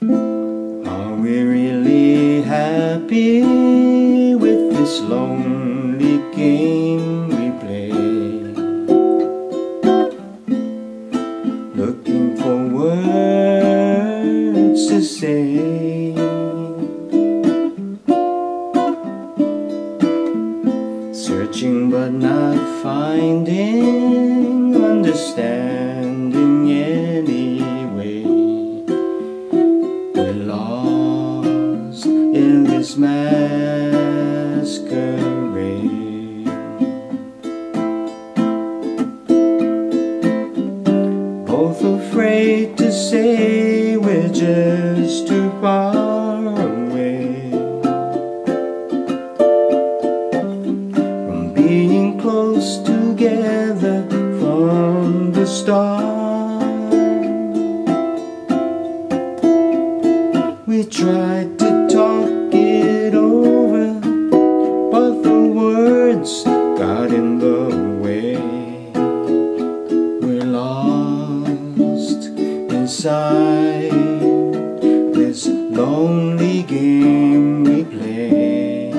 Are we really happy with this lonely game we play? Looking for words to say, searching but not finding understanding anyway. We're lost in this masquerade. Both afraid to say we're just too far away from being close together from the start. We tried to talk it over, but the words got in the way. We're lost inside this lonely game we play.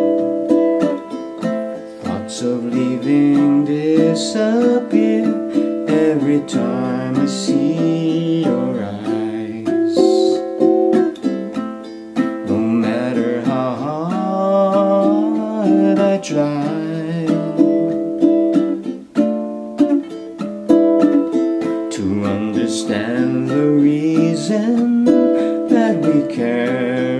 Thoughts of leaving disappear every time I see your eyes. No matter how hard I try to understand the reason that we care